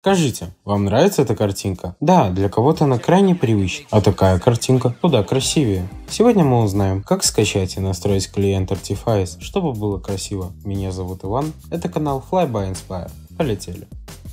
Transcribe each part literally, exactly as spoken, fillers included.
Скажите, вам нравится эта картинка? Да, для кого-то она крайне привычна, а такая картинка куда красивее. Сегодня мы узнаем, как скачать и настроить клиент Artifice, чтобы было красиво. Меня зовут Иван, это канал Fly by Inspire. Полетели.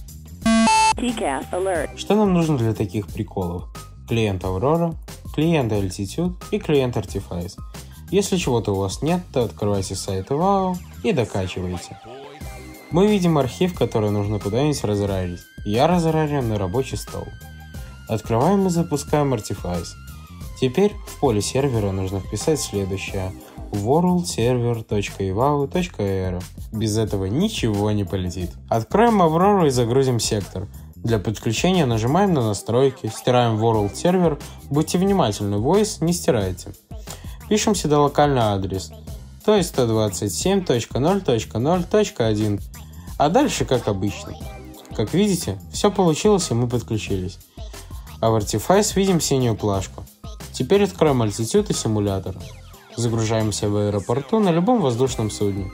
Что нам нужно для таких приколов? Клиент Aurora, клиент Altitude и клиент Artifice. Если чего-то у вас нет, то открывайте сайт Ивау и докачивайте. Мы видим архив, который нужно куда-нибудь разрарить. Я разрарю на рабочий стол. Открываем и запускаем Artifice. Теперь в поле сервера нужно вписать следующее: world server точка ivao точка эр. Без этого ничего не полетит. Откроем Aurora и загрузим сектор. Для подключения нажимаем на настройки, стираем world server. Будьте внимательны, voice не стирайте. Пишем сюда локальный адрес, то есть сто двадцать семь точка ноль точка ноль точка один. А дальше как обычно. Как видите, все получилось и мы подключились. А в Artifice видим синюю плашку. Теперь откроем Altitude и симулятор. Загружаемся в аэропорту на любом воздушном судне.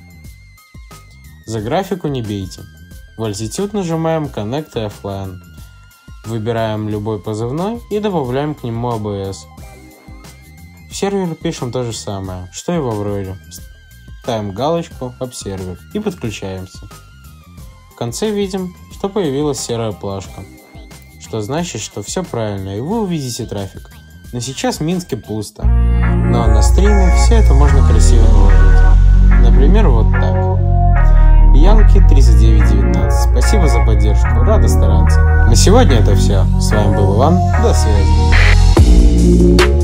За графику не бейте. В Altitude нажимаем Connect и Offline. Выбираем любой позывной и добавляем к нему эй би эс. В сервер пишем то же самое, что и в Aurora. Ставим галочку Observer и подключаемся. В конце видим, что появилась серая плашка, что значит, что все правильно и вы увидите трафик. Но сейчас в Минске пусто. Но на стриме все это можно красиво наложить. Например, вот так. Янки тридцать девять девятнадцать. Спасибо за поддержку, рада стараться. На сегодня это все. С вами был Иван, до связи.